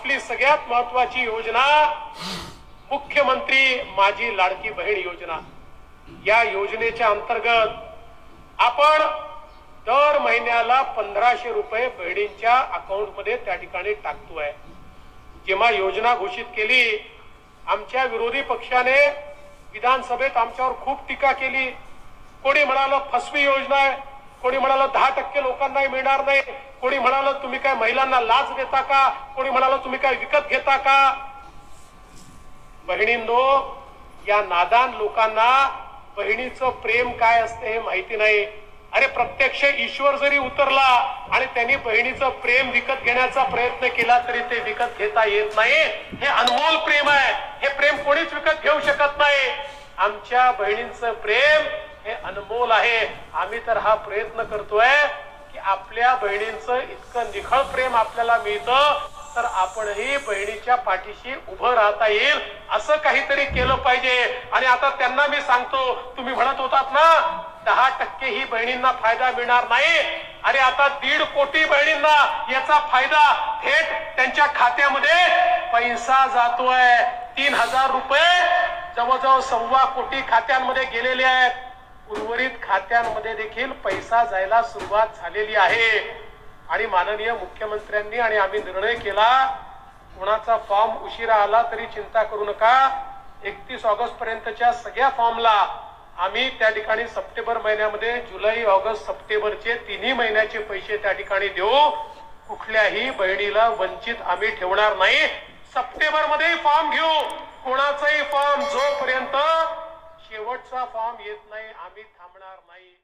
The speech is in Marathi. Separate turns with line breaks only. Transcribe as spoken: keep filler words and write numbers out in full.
आपली सगळ्यात महत्वाची योजना मुख्यमंत्री माझी लाडकी बहीण योजना। या योजनेच्या अंतर्गत आपण दर महिन्याला पंधराशे रुपये बहिणींच्या अकाउंट मध्ये त्या ठिकाणी टाकतोय। जेव्हा योजना घोषित केली, आमच्या विरोधी पक्षाने विधानसभेत आमच्यावर खूप टीका केली। कोणी म्हणालं फसवी योजना आहे, कोणी म्हणालं दहा टक्के लोकांना मिळणार नाही, कोणी म्हणालं तुम्ही काय महिलांना लाच देता का, कोणी म्हणालं तुम्ही काय विकत घेता का। बहिणींनो, या नादान लोकांना बहिणीचं प्रेम काय असते हे माहिती नाही। अरे प्रत्यक्ष ईश्वर जरी उतरला आणि त्यांनी बहिणीचं प्रेम विकत घेण्याचा प्रयत्न केला तरी ते विकत घेता येत नाही। हे अनमोल प्रेम आहे, हे प्रेम कोणीच विकत घेऊ शकत नाही। आमच्या बहिणींचं प्रेम हे अनमोल आहे। आम्ही तर हा प्रयत्न करतोय की आपल्या बहिणींचं इतकं निखळ प्रेम आपल्याला मिळतं तर आपणही बहिणीच्या पाठीशी उभं राहता येईल असं काहीतरी केलं पाहिजे। आणि आता त्यांना मी सांगतो, तुम्ही म्हणत होतात ना दहा टक्के ही बहिणींना फायदा मिळणार नाही, अरे आता दीड कोटी बहिणींना याचा फायदा थेट त्यांच्या खात्यामध्ये पैसा जातोय। तीन हजार रुपये जवळजवळ सव्वा कोटी खात्यांमध्ये गेलेले आहेत। उर्वरित खात्यांमध्ये देखील पैसा जायला सुरुवात झालेली आहे। आणि माननीय मुख्यमंत्र्यांनी आणि आम्ही निर्णय केला, कोणाचा फॉर्म उशिरा आला तरी चिंता करू नका, एकतीस ऑगस्ट पर्यंतच्या सगळ्या फॉर्मला आम्ही त्या ठिकाणी सप्टेंबर महिन्यामध्ये जुलै ऑगस्ट सप्टेंबरचे तिन्ही महिन्याचे पैसे त्या ठिकाणी देऊ। कुठल्याही बहिणीला वंचित आम्ही ठेवणार नाही। सप्टेंबर मध्ये फॉर्म घेऊ, कोणाचाही फॉर्म जोपर्यंत शेवटचा फॉर्म येत नाही आम्ही थांबणार नाही।